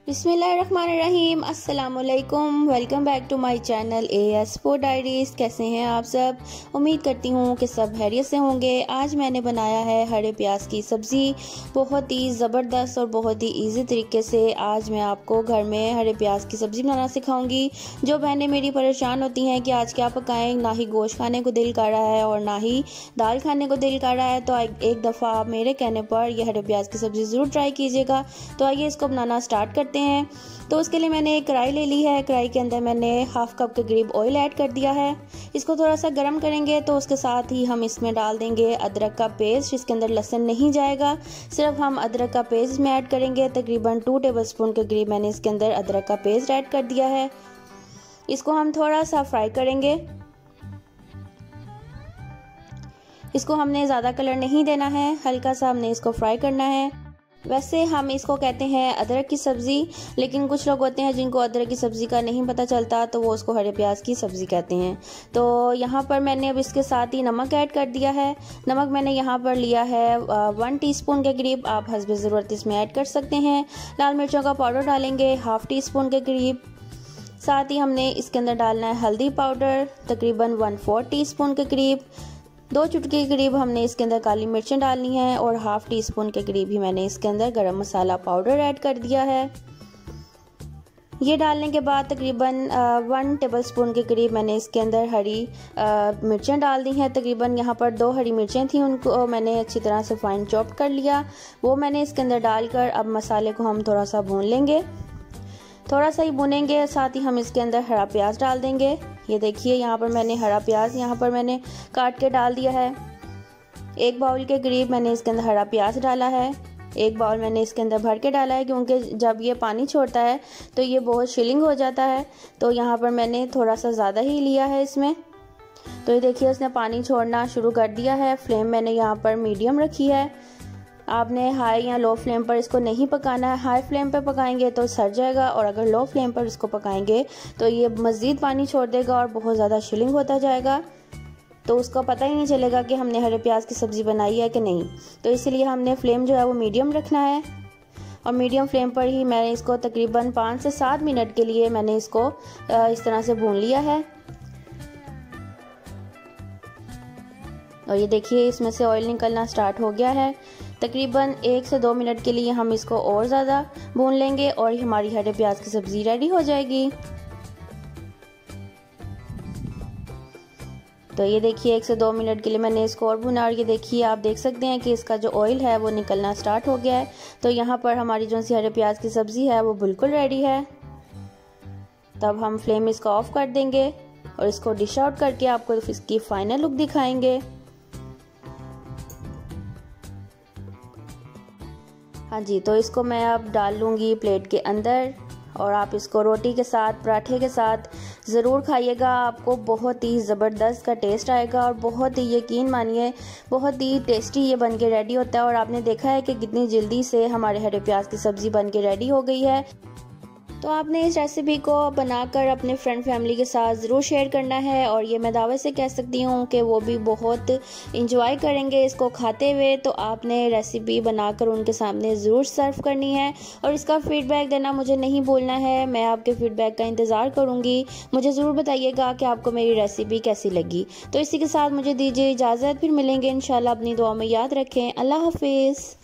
बिस्मिल्लाहिर्रहमानिर्रहीम। अस्सलामुअलैकुम। Welcome back to my channel AS food diaries. कैसे हैं आप सब? उम्मीद करती हूँ कि सब खैरियत से होंगे। आज मैंने बनाया है हरे प्याज की सब्ज़ी, बहुत ही ज़बरदस्त और बहुत ही इजी तरीके से। आज मैं आपको घर में हरे प्याज की सब्ज़ी बनाना सिखाऊंगी। जो बहनें मेरी परेशान होती हैं कि आज क्या पकाएं, ना ही गोश्त खाने को दिल कर रहा है और ना ही दाल खाने को दिल कर रहा है, तो एक दफ़ा आप मेरे कहने पर यह हरे प्याज की सब्ज़ी ज़रूर ट्राई कीजिएगा। तो आइए इसको बनाना स्टार्ट करते हैं। तो उसके लिए मैंने एक कढ़ाई ले ली है। कढ़ाई के अंदर मैंने हाफ कप के करीब ऑयल ऐड कर दिया है। इसको थोड़ा सा गर्म करेंगे तो उसके साथ ही हम इसमें डाल देंगे अदरक का पेस्ट। इसके अंदर लहसुन नहीं जाएगा, सिर्फ हम अदरक का पेस्ट इसमें ऐड करेंगे। तकरीबन 2 टेबलस्पून के करीब मैंने इसके अंदर अदरक का पेस्ट ऐड कर दिया है। इसको हम थोड़ा सा फ्राई करेंगे। इसको हमने ज़्यादा कलर नहीं देना है, हल्का सा हमने इसको फ्राई करना है। वैसे हम इसको कहते हैं अदरक की सब्ज़ी, लेकिन कुछ लोग होते हैं जिनको अदरक की सब्ज़ी का नहीं पता चलता, तो वो उसको हरे प्याज की सब्ज़ी कहते हैं। तो यहाँ पर मैंने अब इसके साथ ही नमक ऐड कर दिया है। नमक मैंने यहाँ पर लिया है 1 टीस्पून के करीब, आप हस्ब ज़रूरत इसमें ऐड कर सकते हैं। लाल मिर्चों का पाउडर डालेंगे हाफ टी स्पून के करीब। साथ ही हमने इसके अंदर डालना है हल्दी पाउडर तकरीबन 1/4 टीस्पून के करीब। 2 चुटकी के करीब हमने इसके अंदर काली मिर्चें डालनी है और हाफ टी स्पून के करीब ही मैंने इसके अंदर गरम मसाला पाउडर ऐड कर दिया है। ये डालने के बाद तकरीबन 1 टेबलस्पून के करीब मैंने इसके अंदर हरी मिर्चें डाल दी हैं। तकरीबन यहाँ पर 2 हरी मिर्चें थी, उनको मैंने अच्छी तरह से फाइन चॉप कर लिया। वो मैंने इसके अंदर डालकर अब मसाले को हम थोड़ा सा भून लेंगे। थोड़ा सा ही भुनेंगे, साथ ही हम इसके अंदर हरा प्याज डाल देंगे। ये देखिए यहाँ पर मैंने हरा प्याज यहाँ पर मैंने काट के डाल दिया है। 1 बाउल के करीब मैंने इसके अंदर हरा प्याज डाला है। 1 बाउल मैंने इसके अंदर भर के डाला है, क्योंकि जब ये पानी छोड़ता है तो ये बहुत शिलिंग हो जाता है। तो यहाँ पर मैंने थोड़ा सा ज़्यादा ही लिया है इसमें। तो ये देखिए उसने पानी छोड़ना शुरू कर दिया है। फ्लेम मैंने यहाँ पर मीडियम रखी है। आपने हाई या लो फ्लेम पर इसको नहीं पकाना है। हाई फ्लेम पर पकाएंगे तो सड़ जाएगा, और अगर लो फ्लेम पर इसको पकाएंगे तो ये मज़ीद पानी छोड़ देगा और बहुत ज़्यादा शिलिंग होता जाएगा। तो उसको पता ही नहीं चलेगा कि हमने हरे प्याज की सब्ज़ी बनाई है कि नहीं। तो इसलिए हमने फ्लेम जो है वो मीडियम रखना है, और मीडियम फ्लेम पर ही मैंने इसको तकरीबन 5 से 7 मिनट के लिए मैंने इसको इस तरह से भून लिया है। और ये देखिए इसमें से ऑयल निकलना स्टार्ट हो गया है। तकरीबन 1 से 2 मिनट के लिए हम इसको और ज़्यादा भून लेंगे और हमारी हरे प्याज की सब्ज़ी रेडी हो जाएगी। तो ये देखिए 1 से 2 मिनट के लिए मैंने इसको और भुना, और ये देखिए आप देख सकते हैं कि इसका जो ऑयल है वो निकलना स्टार्ट हो गया है। तो यहाँ पर हमारी जो सी हरे प्याज की सब्ज़ी है वो बिल्कुल रेडी है। तब हम फ्लेम इसका ऑफ कर देंगे और इसको डिश आउट करके आपको इसकी फाइनल लुक दिखाएंगे। हाँ जी, तो इसको मैं अब डाल लूँगी प्लेट के अंदर, और आप इसको रोटी के साथ, पराठे के साथ ज़रूर खाइएगा। आपको बहुत ही ज़बरदस्त का टेस्ट आएगा, और बहुत ही यकीन मानिए बहुत ही टेस्टी ये बन के रेडी होता है। और आपने देखा है कि कितनी जल्दी से हमारे हरे प्याज की सब्ज़ी बन के रेडी हो गई है। तो आपने इस रेसिपी को बनाकर अपने फ्रेंड फैमिली के साथ ज़रूर शेयर करना है, और ये मैं दावे से कह सकती हूँ कि वो भी बहुत इंजॉय करेंगे इसको खाते हुए। तो आपने रेसिपी बनाकर उनके सामने ज़रूर सर्व करनी है, और इसका फ़ीडबैक देना मुझे नहीं भूलना है। मैं आपके फ़ीडबैक का इंतज़ार करूँगी। मुझे ज़रूर बताइएगा कि आपको मेरी रेसिपी कैसी लगी। तो इसी के साथ मुझे दीजिए इजाज़त, फिर मिलेंगे इंशाल्लाह। अपनी दुआ में याद रखें। अल्लाह हाफिज़।